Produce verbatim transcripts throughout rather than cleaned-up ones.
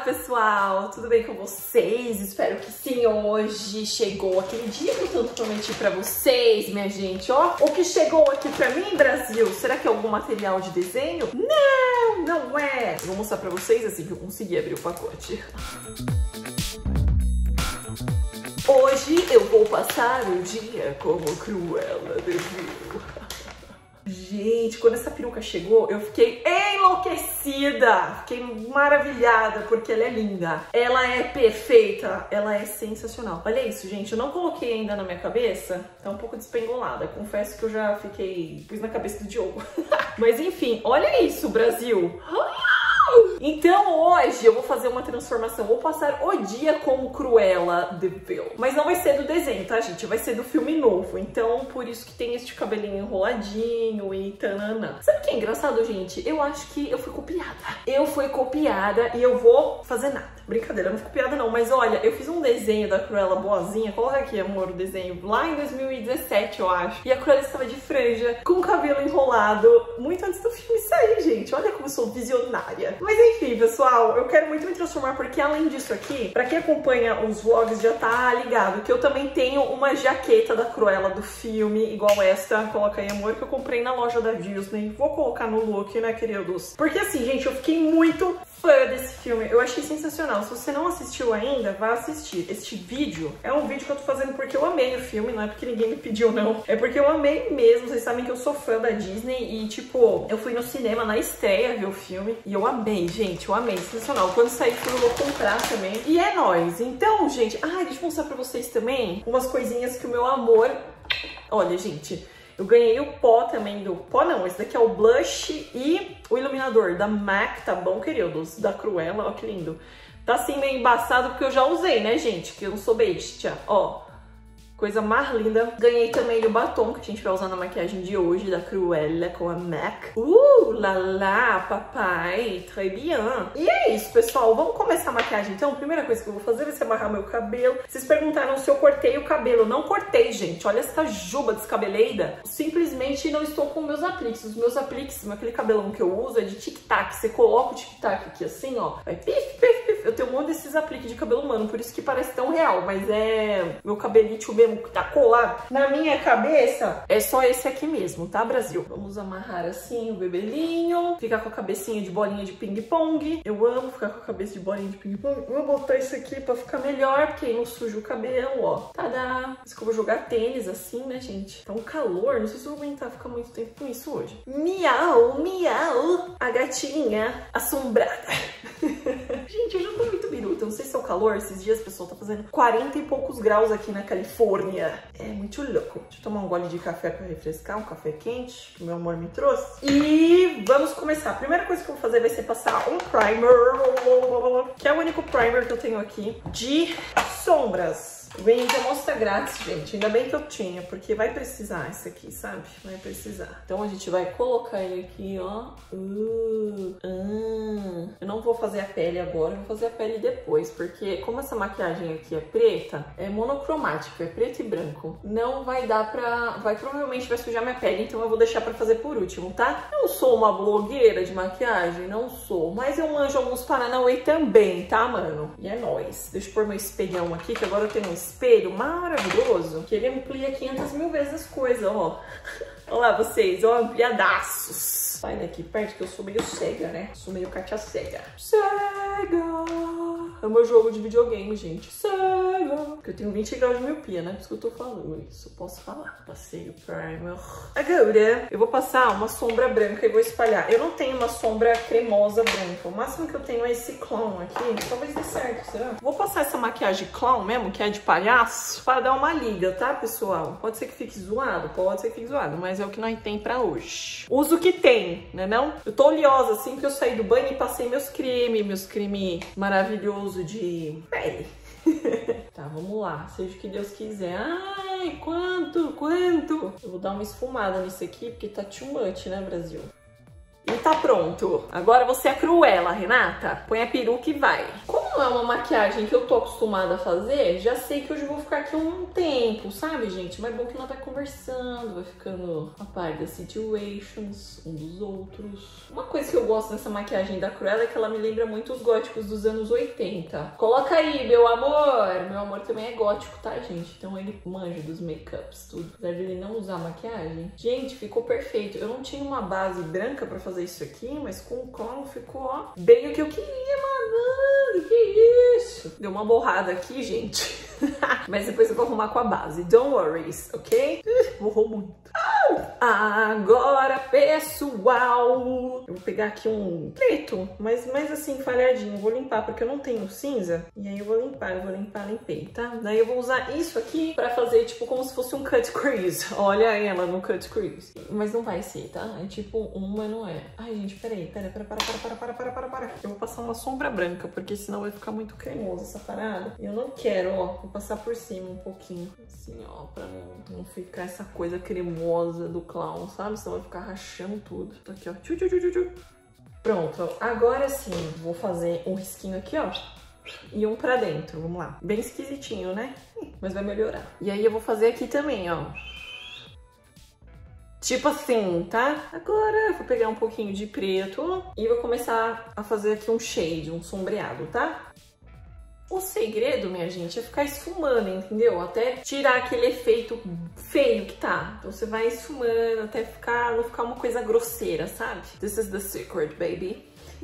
pessoal, tudo bem com vocês? Espero que sim. Hoje chegou aquele dia que eu tanto prometi pra vocês, minha gente, ó. O que chegou aqui pra mim, Brasil? Será que é algum material de desenho? Não, não é. Eu vou mostrar pra vocês assim que eu conseguir abrir o pacote. Hoje eu vou passar o dia como Cruella de Vil. Gente, quando essa peruca chegou, eu fiquei enlouquecida, fiquei maravilhada, porque ela é linda, ela é perfeita, ela é sensacional. Olha isso, gente, eu não coloquei ainda na minha cabeça, tá um pouco despengolada, confesso que eu já fiquei, pus na cabeça do Diogo. Mas enfim, olha isso, Brasil. Então hoje eu vou fazer uma transformação, vou passar o dia como Cruella de Vil. Mas não vai ser do desenho, tá, gente? Vai ser do filme novo. Então por isso que tem este cabelinho enroladinho e tananã. Sabe o que é engraçado, gente? Eu acho que eu fui copiada. Eu fui copiada e eu vou fazer nada. Brincadeira, não fui copiada não. Mas olha, eu fiz um desenho da Cruella boazinha. Coloca aqui, amor, o desenho. Lá em dois mil e dezessete, eu acho. E a Cruella estava de franja, com o cabelo enrolado. Muito antes do filme sair, gente. Olha como eu sou visionária. Mas enfim, pessoal, eu quero muito me transformar, porque além disso aqui, pra quem acompanha os vlogs já tá ligado que eu também tenho uma jaqueta da Cruella do filme, igual esta, coloca aí, amor, que eu comprei na loja da Disney. Vou colocar no look, né, queridos? Porque assim, gente, eu fiquei muito fã desse filme, eu achei sensacional. Se você não assistiu ainda, vá assistir. Este vídeo é um vídeo que eu tô fazendo porque eu amei o filme, não é porque ninguém me pediu, não. É porque eu amei mesmo, vocês sabem que eu sou fã da Disney e, tipo, eu fui no cinema na estreia ver o filme e eu amei, gente, eu amei, sensacional. Quando sair filme eu vou comprar também. E é nóis. Então, gente, ah, deixa eu mostrar pra vocês também umas coisinhas que o meu amor... Olha, gente... Eu ganhei o pó também do... Pó não, esse daqui é o blush e o iluminador da MAC, tá bom, queridos? Da Cruella, ó que lindo. Tá assim meio embaçado porque eu já usei, né, gente? Que eu não sou bestia, ó. Coisa mais linda. Ganhei também o batom que a gente vai usar na maquiagem de hoje, da Cruella com a MAC. Uh, lá lá, papai, très bien. E é isso, pessoal. Vamos começar a maquiagem, então. A primeira coisa que eu vou fazer vai ser amarrar meu cabelo. Vocês perguntaram se eu cortei o cabelo. Não cortei, gente. Olha essa juba descabeleida. Simplesmente não estou com meus apliques. Os meus apliques, aquele cabelão que eu uso é de tic-tac. Você coloca o tic-tac aqui assim, ó. Vai pif, pif, pif. Eu tenho um monte desses apliques de cabelo humano, por isso que parece tão real. Mas é meu cabelito mesmo que tá colado na minha cabeça, é só esse aqui mesmo, tá, Brasil? Vamos amarrar assim o bebelinho, ficar com a cabecinha de bolinha de ping-pong. Eu amo ficar com a cabeça de bolinha de ping-pong. Vou botar isso aqui pra ficar melhor, porque aí não suja o cabelo, ó. Tadá! Isso que eu vou jogar tênis assim, né, gente? Tá um calor, não sei se eu vou aguentar ficar muito tempo com isso hoje. Miau, miau! A gatinha assombrada. Gente, eu já tô muito biruta, não sei se é o calor, esses dias, pessoal, tá fazendo quarenta e poucos graus aqui na Califórnia. É muito louco. Deixa eu tomar um gole de café pra refrescar, um café quente, que o meu amor me trouxe. E vamos começar. A primeira coisa que eu vou fazer vai ser passar um primer, que é o único primer que eu tenho aqui, de sombras. Vem de amostra grátis, gente. Ainda bem que eu tinha, porque vai precisar isso aqui, sabe? Vai precisar. Então a gente vai colocar ele aqui, ó. Uh, uh. Eu não vou fazer a pele agora, eu vou fazer a pele depois, porque como essa maquiagem aqui é preta, é monocromático, é preto e branco. Não vai dar pra... Vai, provavelmente vai sujar minha pele, então eu vou deixar pra fazer por último, tá? Eu não sou uma blogueira de maquiagem, não sou. Mas eu manjo alguns paranauê também, tá, mano? E é nóis. Deixa eu pôr meu espelhão aqui, que agora eu tenho um espelho maravilhoso que ele amplia quinhentas mil vezes as coisas, ó. Olha lá vocês, ó, ampliadaços. Sai daqui perto que eu sou meio cega, né? Sou meio Katia cega. Cega! É o meu jogo de videogame, gente. Cega! Porque eu tenho vinte graus de miopia, né? Por isso que eu tô falando isso. Eu posso falar. Passei o primer. Agora, eu vou passar uma sombra branca e vou espalhar. Eu não tenho uma sombra cremosa branca. O máximo que eu tenho é esse clown aqui. Talvez dê certo, será? Vou passar essa maquiagem clown mesmo, que é de palhaço, para dar uma liga, tá, pessoal? Pode ser que fique zoado, pode ser que fique zoado, mas é o que nós tem pra hoje. Uso o que tem, né não? Eu tô oleosa assim que eu saí do banho e passei meus cremes, meus creme maravilhoso de pele. Tá, vamos lá, seja o que Deus quiser. Ai, quanto, quanto? Eu vou dar uma esfumada nisso aqui, porque tá too much, né, Brasil? E tá pronto. Agora você é Cruella, Renata. Põe a peruca e vai. Como não é uma maquiagem que eu tô acostumada a fazer, já sei que hoje eu vou ficar aqui um tempo, sabe, gente? Mas é bom que ela vai conversando, vai ficando a par das situations, um dos outros. Uma coisa que eu gosto dessa maquiagem da Cruella é que ela me lembra muito os góticos dos anos oitenta. Coloca aí, meu amor! Meu amor também é gótico, tá, gente? Então ele manja dos make-ups, tudo. Apesar de ele não usar maquiagem. Gente, ficou perfeito. Eu não tinha uma base branca pra fazer isso aqui, mas com o clown ficou, ó, bem o que eu queria, mano. Que isso? Deu uma borrada aqui, gente. Mas depois eu vou arrumar com a base. Don't worry, ok? Borrou muito. Agora, pessoal, eu vou pegar aqui um preto, mas mais assim, falhadinho. Vou limpar, porque eu não tenho cinza. E aí eu vou limpar, eu vou limpar, limpei, tá? Daí eu vou usar isso aqui pra fazer, tipo, como se fosse um cut crease. Olha ela no cut crease. Mas não vai ser, tá? É tipo um, mas não é. Ai, gente, peraí, peraí, para, para, para, para, para, para, para. Eu vou passar uma sombra branca, porque senão vai ficar muito cremoso essa parada. E eu não quero, ó. Vou passar por cima um pouquinho. Assim, ó, pra não, não ficar essa coisa cremosa do clown, sabe? Senão vai ficar rachando tudo. Tô aqui, ó. Tchu, tchu, tchu, tchu. Pronto, agora sim, vou fazer um risquinho aqui, ó. E um pra dentro, vamos lá. Bem esquisitinho, né? Mas vai melhorar. E aí eu vou fazer aqui também, ó. Tipo assim, tá? Agora eu vou pegar um pouquinho de preto e vou começar a fazer aqui um shade, um sombreado, tá? O segredo, minha gente, é ficar esfumando, entendeu? Até tirar aquele efeito feio que tá. Então você vai esfumando até ficar, não ficar uma coisa grosseira, sabe? This is the secret, baby.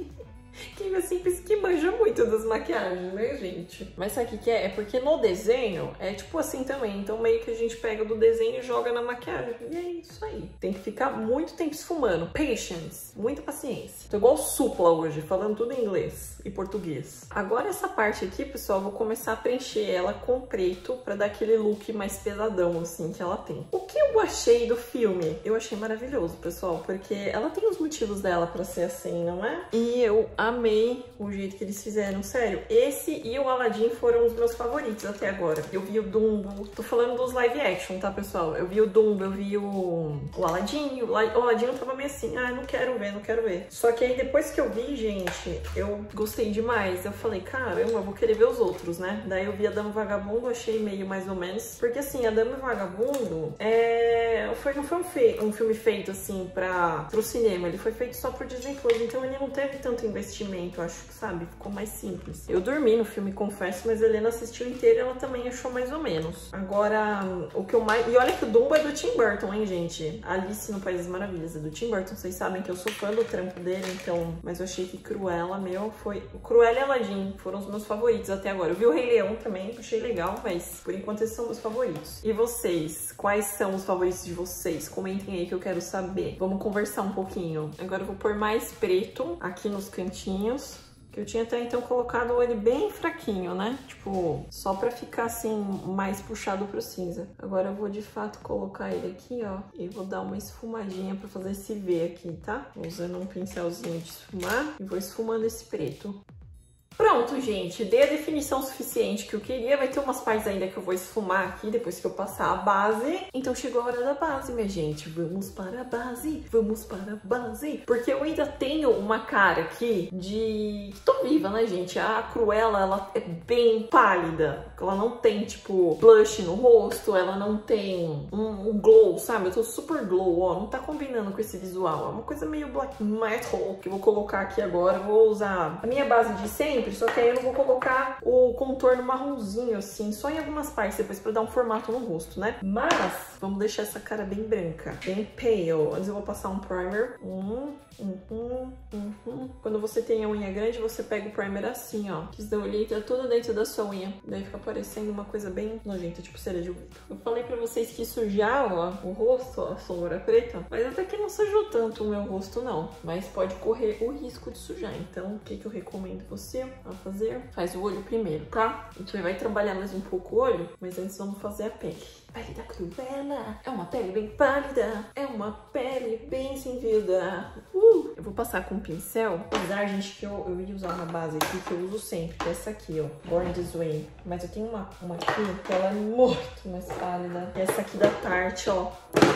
Quem assim que manja muito das maquiagens, né, gente? Mas sabe o que que é? É porque no desenho é tipo assim também. Então meio que a gente pega do desenho e joga na maquiagem. E é isso aí. Tem que ficar muito tempo esfumando. Patience. Muita paciência. Tô igual Supla hoje, falando tudo em inglês e português. Agora essa parte aqui, pessoal, eu vou começar a preencher ela com preto pra dar aquele look mais pesadão, assim, que ela tem. O que eu achei do filme? Eu achei maravilhoso, pessoal, porque ela tem os motivos dela pra ser assim, não é? E eu amei o jeito que eles fizeram, sério. Esse e o Aladdin foram os meus favoritos até agora. Eu vi o Dumbo, tô falando dos live action, tá, pessoal? Eu vi o Dumbo, eu vi o, o Aladdin, o, La... o Aladdin eu tava meio assim, ah, não quero ver, não quero ver. Só que aí depois que eu vi, gente, eu gostei demais. Eu falei, caramba, eu vou querer ver os outros, né? Daí eu vi a Dama e o Vagabundo, achei meio mais ou menos. Porque assim, a Dama e o Vagabundo é... foi, não foi um, fe... um filme feito assim pra... pro cinema, ele foi feito só pro Disney Plus, então ele não teve tanto investimento. Acho que, sabe, ficou mais simples. Eu dormi no filme, confesso, mas a Helena assistiu inteira e ela também achou mais ou menos. Agora, o que eu mais... E olha que o Dumbo é do Tim Burton, hein, gente? Alice no País das Maravilhas é do Tim Burton. Vocês sabem que eu sou fã do trampo dele, então... Mas eu achei que Cruella, meu, foi... O Cruella e Aladdin foram os meus favoritos até agora. Eu vi o Rei Leão também, achei legal, mas por enquanto esses são meus favoritos. E vocês? Quais são os favoritos de vocês? Comentem aí que eu quero saber. Vamos conversar um pouquinho. Agora eu vou pôr mais preto aqui nos cantinhos. Que eu tinha até então colocado ele bem fraquinho, né? Tipo, só pra ficar assim, mais puxado pro cinza. Agora eu vou de fato colocar ele aqui, ó. E vou dar uma esfumadinha pra fazer esse V aqui, tá? Vou usando um pincelzinho de esfumar e vou esfumando esse preto. Pronto, gente, dei a definição suficiente que eu queria. Vai ter umas partes ainda que eu vou esfumar aqui depois que eu passar a base. Então chegou a hora da base, minha gente. Vamos para a base, vamos para a base. Porque eu ainda tenho uma cara aqui de... Tô viva, né, gente? A Cruella, ela é bem pálida. Ela não tem, tipo, blush no rosto. Ela não tem um, um glow, sabe? Eu tô super glow, ó. Não tá combinando com esse visual. É uma coisa meio black metal que eu vou colocar aqui agora. Eu vou usar a minha base de sempre. Só que aí eu não vou colocar o contorno marronzinho, assim, só em algumas partes depois pra dar um formato no rosto, né? Mas vamos deixar essa cara bem branca, bem pale. Antes eu vou passar um primer. Uhum, uhum, uhum. Quando você tem a unha grande, você pega o primer assim, ó. Que daí ele entra tudo dentro da sua unha. Daí fica parecendo uma coisa bem nojenta, tipo cera de ouvido. Eu falei pra vocês que sujar, ó, o rosto, ó, a sombra preta. Mas até que não sujou tanto o meu rosto, não. Mas pode correr o risco de sujar. Então, o que que eu recomendo você a fazer? Faz o olho primeiro, tá? A gente vai trabalhar mais um pouco o olho, mas antes vamos fazer a pele. Pele da Cruella é uma pele bem pálida, é uma pele bem sem vida. Uh! Eu vou passar com um pincel, apesar, gente, que eu, eu ia usar uma base aqui que eu uso sempre, que é essa aqui, ó, Born This Way. Mas eu tenho uma, uma aqui que ela é muito mais pálida. E essa aqui da Tarte, ó.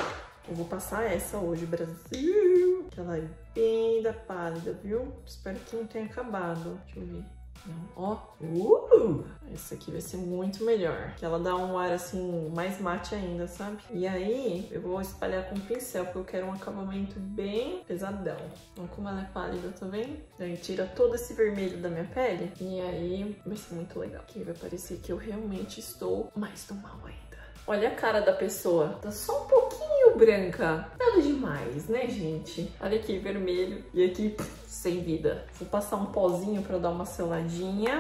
Eu vou passar essa hoje, Brasil. Ela é bem da pálida, viu? Espero que não tenha acabado. Deixa eu ver. Ó, uh, essa aqui vai ser muito melhor, que ela dá um ar assim, mais mate ainda, sabe? E aí, eu vou espalhar com o pincel, porque eu quero um acabamento bem pesadão. Olha como ela é pálida, tá vendo? Aí tira todo esse vermelho da minha pele, e aí vai ser muito legal. Aqui vai parecer que eu realmente estou mais do mal ainda. Olha a cara da pessoa, tá só um pouquinho branca. Nada demais, né, gente? Olha aqui, vermelho. E aqui, pff, sem vida. Vou passar um pozinho pra dar uma seladinha.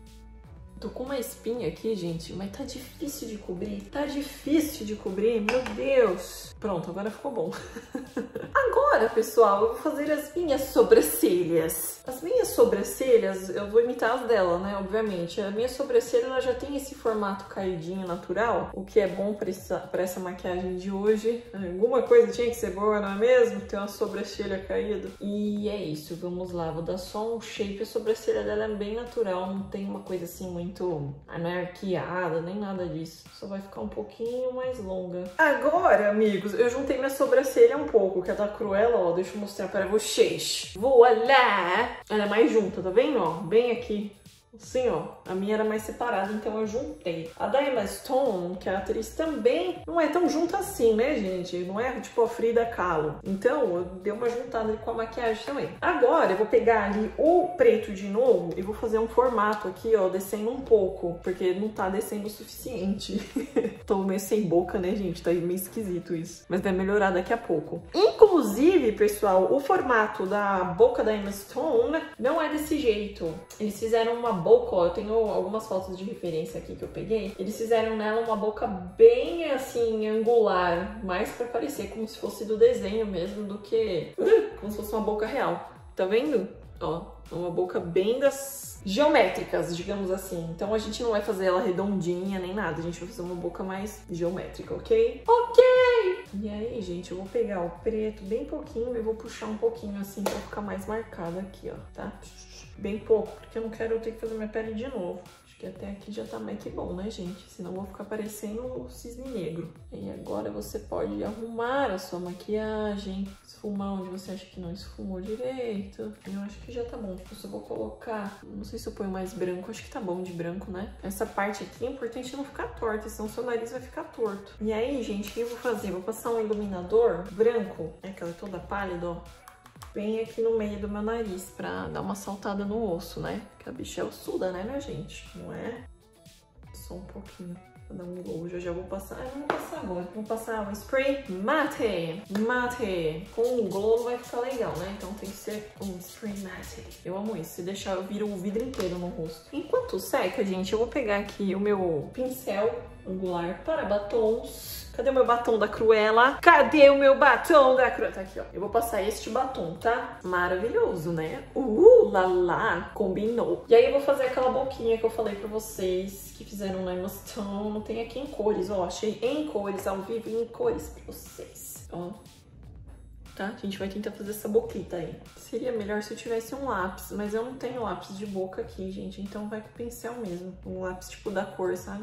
Tô com uma espinha aqui, gente, mas tá difícil de cobrir. Tá difícil de cobrir, meu Deus. Pronto, agora ficou bom. Agora, pessoal, eu vou fazer as minhas sobrancelhas. As minhas sobrancelhas, eu vou imitar as dela, né, obviamente. A minha sobrancelha, ela já tem esse formato caidinho natural, o que é bom pra essa, pra essa maquiagem de hoje. Alguma coisa tinha que ser boa, não é mesmo? Ter uma sobrancelha caída. E é isso, vamos lá. Vou dar só um shape. A sobrancelha dela é bem natural, não tem uma coisa assim muito muito anarquiada, nem nada disso. Só vai ficar um pouquinho mais longa. Agora, amigos, eu juntei minha sobrancelha um pouco, que é da Cruella, ó. Deixa eu mostrar para vocês. Voilá! Ela é mais junta, tá vendo, ó? Bem aqui. Assim, ó, a minha era mais separada, então eu juntei. A da Emma Stone, que é a atriz, também não é tão junta assim, né, gente? Não é tipo a Frida Kahlo. Então, eu dei uma juntada com a maquiagem também. Agora, eu vou pegar ali o preto de novo e vou fazer um formato aqui, ó, descendo um pouco, porque não tá descendo o suficiente. Tô meio sem boca, né, gente? Tá meio esquisito isso. Mas vai melhorar daqui a pouco. Inclusive, pessoal, o formato da boca da Emma Stone não é desse jeito. Eles fizeram uma boca, ó, eu tenho algumas fotos de referência aqui que eu peguei. Eles fizeram nela uma boca bem assim, angular, mais pra parecer como se fosse do desenho mesmo do que como se fosse uma boca real. Tá vendo? Ó, uma boca bem das geométricas, digamos assim. Então a gente não vai fazer ela redondinha nem nada, a gente vai fazer uma boca mais geométrica, ok? Ok! E aí, gente, eu vou pegar o preto bem pouquinho e vou puxar um pouquinho assim pra ficar mais marcado aqui, ó, tá? Bem pouco, porque eu não quero ter que fazer minha pele de novo. Acho que até aqui já tá mais que bom, né, gente? Senão eu vou ficar parecendo o cisne negro. E agora você pode arrumar a sua maquiagem, esfumar onde você acha que não esfumou direito. Eu acho que já tá bom. Eu só vou colocar, não sei se eu ponho mais branco, acho que tá bom de branco, né? Essa parte aqui é importante não ficar torta, senão seu nariz vai ficar torto. E aí, gente, o que eu vou fazer? Vou passar um iluminador branco, é aquela toda pálida, ó, bem aqui no meio do meu nariz, pra dar uma saltada no osso, né? Porque a bicha é ossuda, né, minha gente? Não é? Só um pouquinho. Vou dar um glow, já já vou passar. Ah, não vou passar agora. Vou passar um spray mate. Mate. Com o glow vai ficar legal, né? Então tem que ser um spray mate. Eu amo isso. Se deixar, eu viro o vidro inteiro no rosto. Enquanto seca, gente, eu vou pegar aqui o meu pincel angular para batons. Cadê o meu batom da Cruella? Cadê o meu batom da Cruella? Tá aqui, ó. Eu vou passar este batom, tá? Maravilhoso, né? Uh, lá, lá. Combinou. E aí eu vou fazer aquela boquinha que eu falei pra vocês, que fizeram na Emma Stone. Tem aqui em cores, ó. Achei em cores, ao vivo, em cores pra vocês. Ó. Tá? A gente vai tentar fazer essa boquita aí. Seria melhor se eu tivesse um lápis, mas eu não tenho lápis de boca aqui, gente. Então vai com o pincel mesmo. Um lápis tipo da cor, sabe?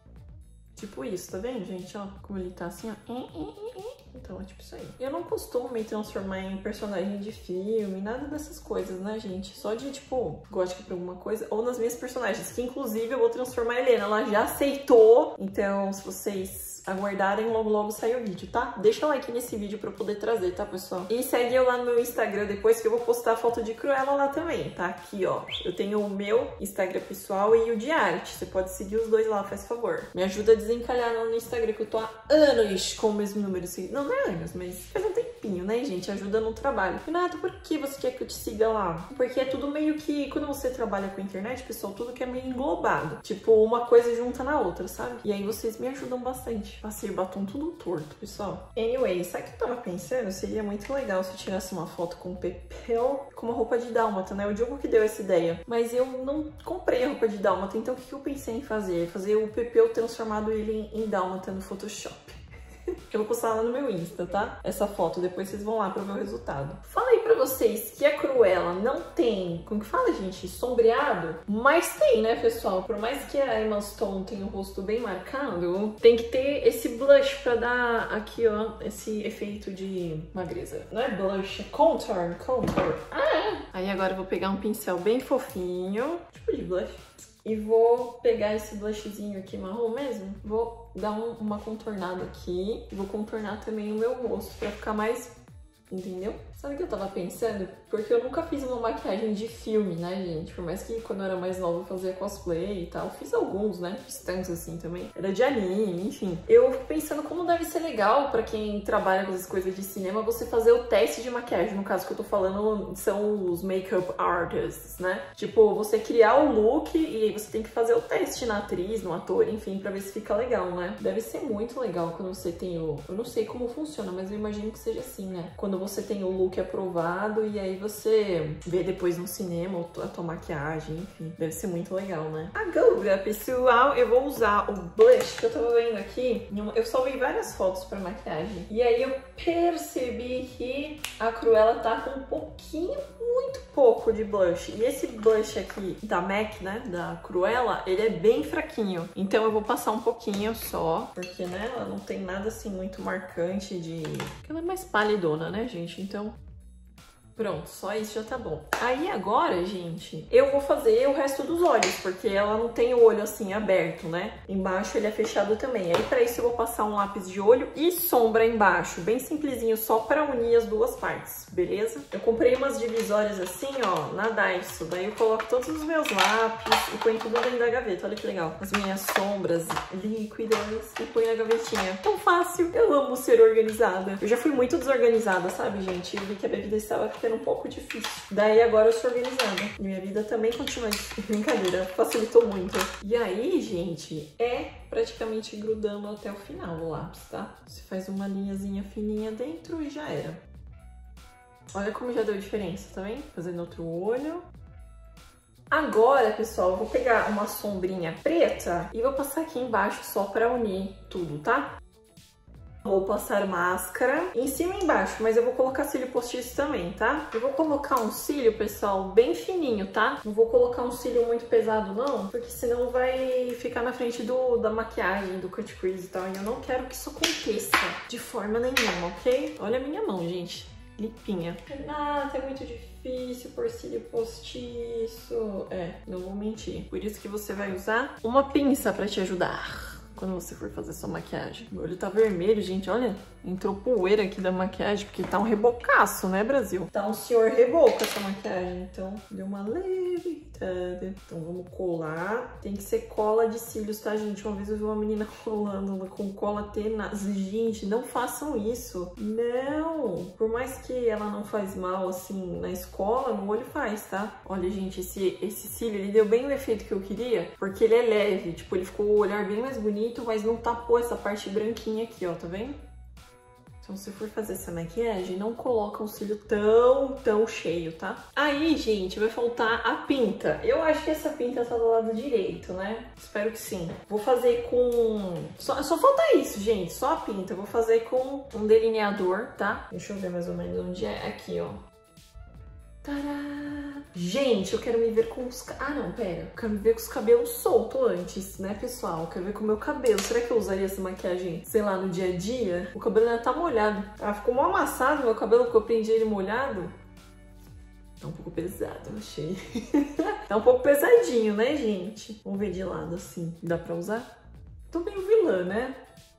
Tipo isso, tá vendo, gente? Ó, como ele tá assim, ó. Então é tipo isso aí. Eu não costumo me transformar em personagem de filme, nada dessas coisas, né, gente? Só de, tipo, gótica pra alguma coisa. Ou nas minhas personagens, que inclusive eu vou transformar a Helena. Ela já aceitou. Então, se vocês aguardarem, logo logo sai o vídeo, tá? Deixa o like nesse vídeo pra eu poder trazer, tá, pessoal? E segue eu lá no meu Instagram depois, que eu vou postar a foto de Cruella lá também, tá? Aqui, ó. Eu tenho o meu Instagram pessoal e o de arte. Você pode seguir os dois lá, faz favor. Me ajuda a desencalhar lá no Instagram, que eu tô há anos com o mesmo número. Não, não é anos, mas faz um tempinho, né, gente? Ajuda no trabalho. Renato, por que você quer que eu te siga lá? Porque é tudo meio que... Quando você trabalha com a internet, pessoal, tudo que é meio englobado. Tipo, uma coisa junta na outra, sabe? E aí vocês me ajudam bastante. Passei o batom tudo torto, pessoal. Anyway, sabe o que eu tava pensando? Seria muito legal se eu tirasse uma foto com o Pepeu com uma roupa de dálmata, né? O Diogo que deu essa ideia. Mas eu não comprei a roupa de dálmata, então o que eu pensei em fazer? Fazer o Pepeu transformado ele em, em dálmata no Photoshop. Eu vou postar lá no meu Insta, tá? Essa foto, depois vocês vão lá pra ver o resultado. Falei pra vocês que a Cruella não tem, como que fala, gente? Sombreado? Mas tem, né, pessoal? Por mais que a Emma Stone tenha o rosto bem marcado, tem que ter esse blush pra dar aqui, ó, esse efeito de magreza. Não é blush, é contour, contour. Ah, é. Aí agora eu vou pegar um pincel bem fofinho, tipo de blush. E vou pegar esse blushzinho aqui marrom mesmo. Vou dar um, uma contornada aqui. Vou contornar também o meu rosto pra ficar mais... Entendeu? Sabe o que eu tava pensando? Porque eu nunca fiz uma maquiagem de filme, né, gente? Por mais que quando eu era mais nova eu fazia cosplay e tal. Fiz alguns, né? Fiz tantos assim também. Era de anime, enfim. Eu fico pensando como deve ser legal pra quem trabalha com essas coisas de cinema você fazer o teste de maquiagem. No caso que eu tô falando são os makeup artists, né? Tipo, você criar o look e aí você tem que fazer o teste na atriz, no ator, enfim, pra ver se fica legal, né? Deve ser muito legal quando você tem o... Eu não sei como funciona, mas eu imagino que seja assim, né? Quando você tem o look aprovado e aí você vê depois no cinema a tua maquiagem, enfim. Deve ser muito legal, né? Agora, pessoal, eu vou usar o blush que eu tava vendo aqui. Eu salvei várias fotos pra maquiagem. E aí eu percebi que a Cruella tá com um pouquinho, muito pouco de blush. E esse blush aqui da MAC, né, da Cruella, ele é bem fraquinho. Então eu vou passar um pouquinho só, porque, né, ela não tem nada assim muito marcante de... Ela é mais pálidona, né, gente? Então... Pronto, só isso já tá bom. Aí agora, gente, eu vou fazer o resto dos olhos, porque ela não tem o olho assim aberto, né? Embaixo ele é fechado também. Aí pra isso eu vou passar um lápis de olho e sombra embaixo, bem simplesinho, só pra unir as duas partes, beleza? Eu comprei umas divisórias assim, ó, na Daiso. Daí eu coloco todos os meus lápis e ponho tudo dentro da gaveta, olha que legal. As minhas sombras líquidas e põe na gavetinha. Tão fácil, eu amo ser organizada. Eu já fui muito desorganizada, sabe, gente? Eu vi que a minha vida estava ficando um pouco difícil. Daí agora eu sou organizada. E minha vida também continua de brincadeira. Facilitou muito. E aí, gente, é praticamente grudando até o final o lápis, tá? Você faz uma linhazinha fininha dentro e já era. Olha como já deu diferença, tá vendo? Fazendo outro olho. Agora, pessoal, eu vou pegar uma sombrinha preta e vou passar aqui embaixo só pra unir tudo, tá? Vou passar máscara em cima e embaixo, mas eu vou colocar cílio postiço também, tá? Eu vou colocar um cílio, pessoal, bem fininho, tá? Não vou colocar um cílio muito pesado, não, porque senão vai ficar na frente do, da maquiagem, do cut crease e tal, e eu não quero que isso aconteça de forma nenhuma, ok? Olha a minha mão, gente. Limpinha. Renata, é muito difícil pôr cílio postiço. É, não vou mentir. Por isso que você vai usar uma pinça pra te ajudar quando você for fazer sua maquiagem. Meu olho tá vermelho, gente, olha. Entrou poeira aqui da maquiagem, porque tá um rebocaço, né, Brasil? Tá um senhor reboco essa maquiagem, então deu uma levitada. Então vamos colar. Tem que ser cola de cílios, tá, gente? Uma vez eu vi uma menina colando com cola tenaz. Gente, não façam isso. Não! Por mais que ela não faz mal, assim, na escola, no olho faz, tá? Olha, gente, esse, esse cílio, ele deu bem o efeito que eu queria, porque ele é leve. Tipo, ele ficou o olhar bem mais bonito, mas não tapou essa parte branquinha aqui, ó, tá vendo? Então, se for fazer essa maquiagem, não coloca um cílio tão, tão cheio, tá? Aí, gente, vai faltar a pinta. Eu acho que essa pinta tá do lado direito, né? Espero que sim. Vou fazer com... Só, só falta isso, gente, só a pinta. Vou fazer com um delineador, tá? Deixa eu ver mais ou menos onde é. Aqui, ó. Tadá! Gente, eu quero me ver com os... Ah, não, pera. Eu quero me ver com os cabelos soltos antes, né, pessoal? Eu quero ver com o meu cabelo. Será que eu usaria essa maquiagem, sei lá, no dia a dia? O cabelo ainda tá molhado. Ah, ficou mal amassado meu cabelo, porque eu prendi ele molhado. Tá um pouco pesado, eu achei. Tá um pouco pesadinho, né, gente? Vamos ver de lado, assim. Dá pra usar? Tô meio vilã, né?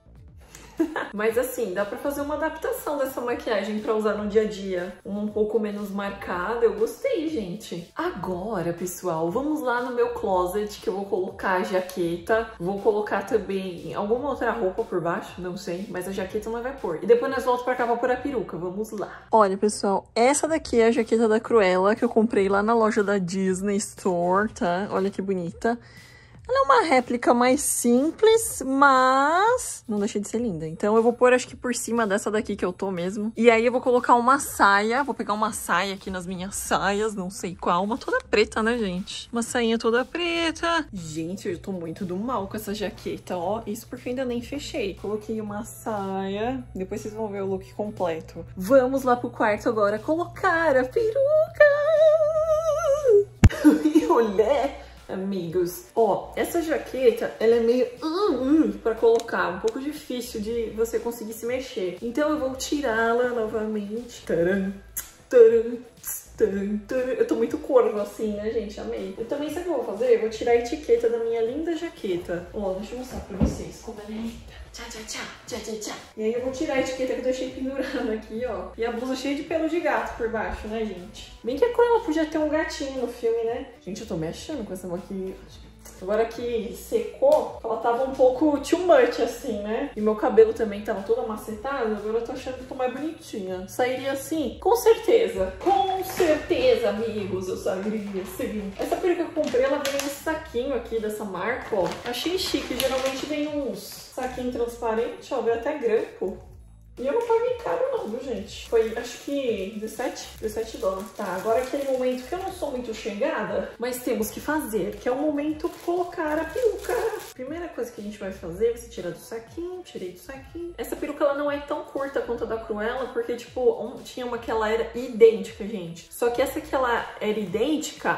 Mas assim, dá pra fazer uma adaptação dessa maquiagem pra usar no dia a dia. Um pouco menos marcada, eu gostei, gente. Agora, pessoal, vamos lá no meu closet, que eu vou colocar a jaqueta. Vou colocar também alguma outra roupa por baixo, não sei. Mas a jaqueta não vai pôr. E depois nós voltamos pra cá pra pôr a peruca, vamos lá. Olha, pessoal, essa daqui é a jaqueta da Cruella, que eu comprei lá na loja da Disney Store, tá? Olha que bonita. Ela é uma réplica mais simples, mas não deixa de ser linda. Então eu vou pôr, acho que por cima dessa daqui que eu tô mesmo. E aí eu vou colocar uma saia. Vou pegar uma saia aqui nas minhas saias, não sei qual. Uma toda preta, né, gente? Uma sainha toda preta. Gente, eu tô muito do mal com essa jaqueta, ó. Isso porque eu ainda nem fechei. Coloquei uma saia. Depois vocês vão ver o look completo. Vamos lá pro quarto agora colocar a peruca. E olhar... Amigos, ó, essa jaqueta, ela é meio uh, uh, pra colocar, um pouco difícil de você conseguir se mexer. Então eu vou tirá-la novamente. Taran, taran, Eu tô muito corvo assim, né, gente? Amei. Eu também, sabe o que eu vou fazer? Eu vou tirar a etiqueta da minha linda jaqueta. Ó, deixa eu mostrar pra vocês como ela é linda. Tchá, tchá, tchá, tchá, tchá, tchá. E aí eu vou tirar a etiqueta que eu deixei pendurada aqui, ó. E a blusa cheia de pelo de gato por baixo, né, gente? Bem que a Cruella podia ter um gatinho no filme, né? Gente, eu tô me achando com essa maquiagem. Agora que secou, ela tava um pouco too much, assim, né? E meu cabelo também tava todo amacetado, agora eu tô achando que eu tô mais bonitinha. Sairia assim? Com certeza. Com certeza, amigos, eu sairia assim. Essa peruca que eu comprei, ela vem nesse saquinho aqui dessa marca, ó. Achei chique, geralmente vem uns saquinhos transparentes, ó, vem até grampo. E eu não paguei caro não, viu, gente? Foi, acho que dezessete dólares. Tá, agora aquele momento que eu não sou muito chegada, mas temos que fazer, que é o momento colocar a peruca. Primeira coisa que a gente vai fazer, você tira do saquinho, tirei do saquinho. Essa peruca, ela não é tão curta quanto a da Cruella, porque, tipo, um, tinha uma que ela era idêntica, gente. Só que essa que ela era idêntica,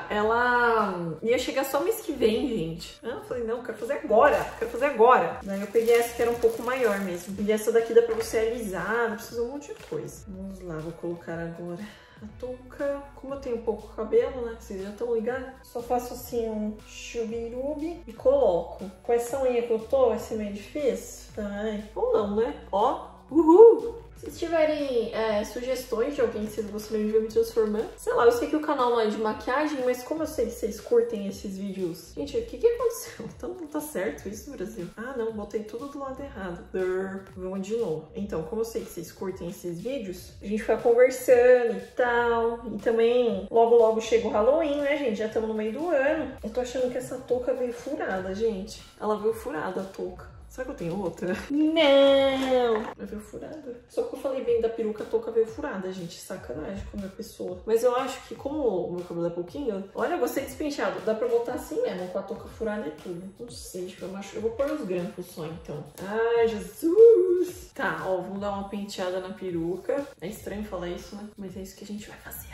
ela ia chegar só mês que vem, gente. Ah, eu falei, não, eu quero fazer agora, quero fazer agora. Daí eu peguei essa que era um pouco maior mesmo. E essa daqui dá pra você alisar. Não precisa um monte de coisa. Vamos lá, vou colocar agora a touca. Como eu tenho pouco cabelo, né? Vocês já estão ligados? Só faço assim um chubirubi e coloco. Com essa unha que eu tô, vai ser meio difícil. Ai, ou não, né? Ó, uhul! Se tiverem é, sugestões de alguém que vocês gostariam de ver me transformando, sei lá, eu sei que o canal não é de maquiagem, mas como eu sei que vocês curtem esses vídeos... Gente, o que que aconteceu? Então não tá certo isso, Brasil? Ah, não, botei tudo do lado errado. Durr. Vamos de novo. Então, como eu sei que vocês curtem esses vídeos, a gente fica conversando e tal. E também, logo logo chega o Halloween, né, gente? Já estamos no meio do ano. Eu tô achando que essa touca veio furada, gente. Ela veio furada, a touca. Será que eu tenho outra? Não! Ela veio furada. Só que eu falei bem da peruca, a touca veio furada, gente. Sacanagem com a minha pessoa. Mas eu acho que como o meu cabelo é pouquinho... Olha, eu gostei despenteado. Dá pra botar assim mesmo, com a touca furada e tudo. Não sei, acho que eu, acho... eu vou pôr os grampos só, então. Ai, Jesus! Tá, ó, vamos dar uma penteada na peruca. É estranho falar isso, né? Mas é isso que a gente vai fazer.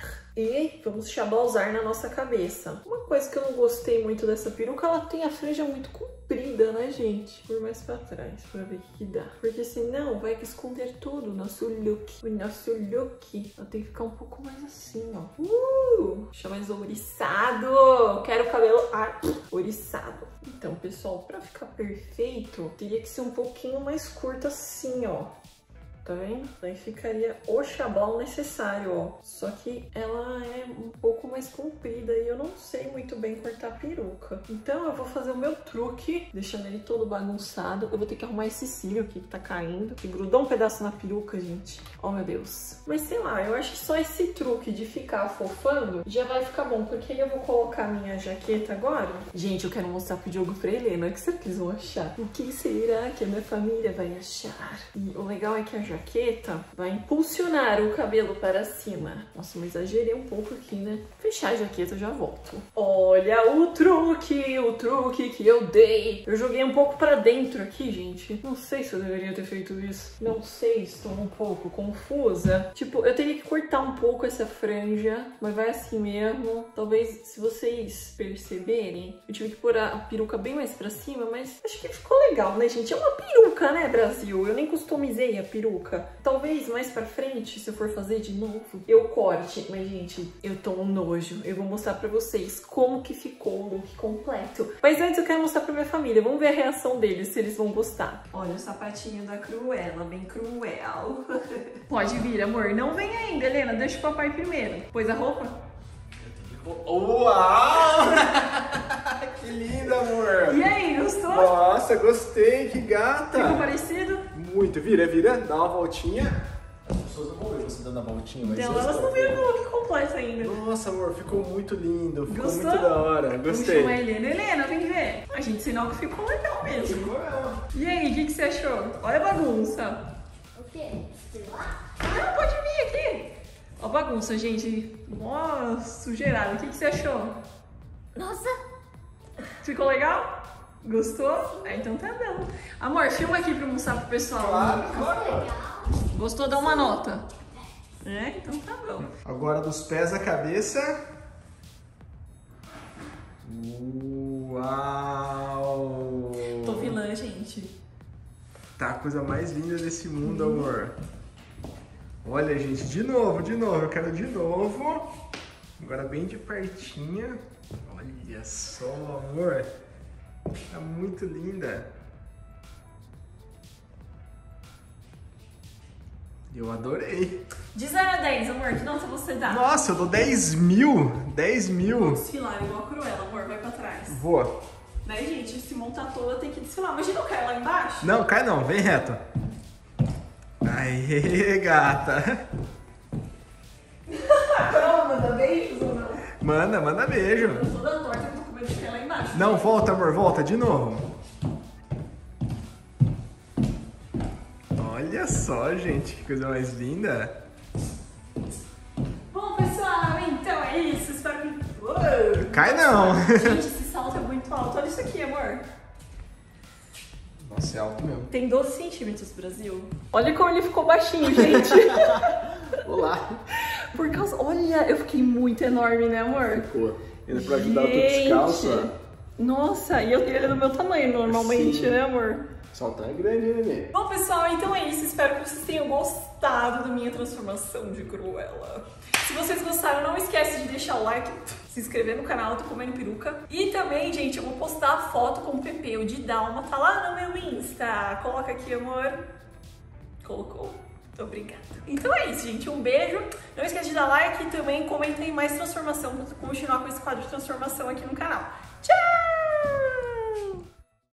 E vamos chabalzar na nossa cabeça. Uma coisa que eu não gostei muito dessa peruca, ela tem a franja muito comprida, né, gente? Por mais pra trás, pra ver o que, que dá. Porque senão vai esconder tudo o nosso look. O nosso look, ela tem que ficar um pouco mais assim, ó. Uh! Deixa mais ouriçado. Quero o cabelo ah, ouriçado. Então, pessoal, pra ficar perfeito, teria que ser um pouquinho mais curto assim, ó. Tá vendo? Daí ficaria o chablau necessário, ó. Só que ela é um pouco mais comprida e eu não sei muito bem cortar a peruca. Então eu vou fazer o meu truque, deixando ele todo bagunçado. Eu vou ter que arrumar esse cílio aqui que tá caindo, que grudou um pedaço na peruca, gente. Oh, meu Deus. Mas sei lá, eu acho que só esse truque de ficar fofando já vai ficar bom, porque aí eu vou colocar minha jaqueta agora. Gente, eu quero mostrar pro Diogo e pra Helena. O que será que eles vão achar? O que será que a minha família vai achar? E o legal é que a jaqueta vai impulsionar o cabelo para cima. Nossa, eu exagerei um pouco aqui, né? Fechar a jaqueta, eu já volto. Olha o truque, o truque que eu dei. Eu joguei um pouco pra dentro aqui, gente. Não sei se eu deveria ter feito isso. Não sei, estou um pouco confusa. Tipo, eu teria que cortar um pouco essa franja, mas vai assim mesmo. Talvez, se vocês perceberem, eu tive que pôr a peruca bem mais pra cima, mas acho que ficou legal, né, gente? É uma peruca, né, Brasil? Eu nem customizei a peruca. Talvez mais pra frente, se eu for fazer de novo, eu corte. Mas, gente, eu tô um nojo. Eu vou mostrar pra vocês como que ficou o look completo. Mas antes eu quero mostrar pra minha família. Vamos ver a reação deles, se eles vão gostar. Olha o sapatinho da Cruella, bem cruel. Pode vir, amor. Não vem ainda, Helena. Deixa o papai primeiro. Pôs a roupa? Uau! Que linda, amor! E aí, gostou? Nossa, gostei, que gata! Ficou parecido? Muito. Vira, vira, dá uma voltinha. As pessoas não vão ver você dando a voltinha, mas então, elas não viram o look completo ainda. Nossa, amor, ficou muito lindo. Ficou Gostou? muito da hora. Gostei. Vamos chamar a Helena. Helena, vem ver. A gente, sinal que ficou legal mesmo. Ficou ela. E aí, o que, que você achou? Olha a bagunça. O quê? Ah, pode vir aqui. Ó a bagunça, gente. Nossa, sujeirada. O que, que você achou? Nossa! Ficou legal? Gostou? Ah, então tá bom. Amor, filma aqui pra mostrar pro pessoal. Claro, claro. Gostou? Dá uma nota. É? Então tá bom. Agora dos pés à cabeça. Uau! Tô vilã, gente. Tá a coisa mais linda desse mundo, amor. Olha, gente, de novo, de novo. Eu quero de novo. Agora bem de pertinho. Olha só, amor. Tá muito linda. Eu adorei. De zero a dez, amor, que nota você dá? Nossa, eu dou dez mil. dez mil. Vou desfilar igual a Cruella, amor, vai pra trás. Vou. Né, gente? Se montar toda tem que desfilar. Imagina eu cair lá embaixo. Não, cai não, vem reto. Aê, gata. Carol, manda beijos ou não? Manda, manda beijo. Eu tô toda torta, eu tô com medo de cair lá embaixo. Não, volta, amor, volta de novo. Olha só, gente, que coisa mais linda. Bom, pessoal, então é isso. Espero que... Uou. Cai não. Gente, esse salto é muito alto. Olha isso aqui, amor. Nossa, é alto mesmo. Tem doze centímetros, Brasil. Olha como ele ficou baixinho, gente. Olá. Por causa... Olha, eu fiquei muito enorme, né, amor? Ficou. Ainda pra ajudar, eu tô descalço, ó. Nossa, e eu ele é do meu tamanho normalmente, Sim. né, amor? O salto é grande, né, nenê? Bom, pessoal, então é isso. Espero que vocês tenham gostado da minha transformação de Cruella. Se vocês gostaram, não esquece de deixar o like, se inscrever no canal do Comendo Peruca. E também, gente, eu vou postar a foto com o Pepeu de Dálmata lá no meu Insta. Coloca aqui, amor. Colocou? Obrigada. Então é isso, gente. Um beijo. Não esquece de dar like e também comentem mais transformação para continuar com esse quadro de transformação aqui no canal. Tchau!